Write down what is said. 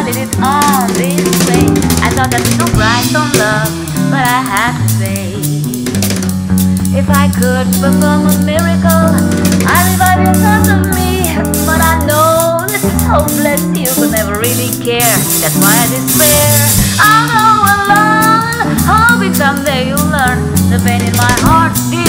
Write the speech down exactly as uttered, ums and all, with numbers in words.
did it on this way. I thought that no price on love, but I have to say, if I could perform a miracle, I'd revive your thoughts of me. But I know this is hopeless, you could never really care. That's why I despair. I'll go alone, hoping someday you'll learn the pain in my heart.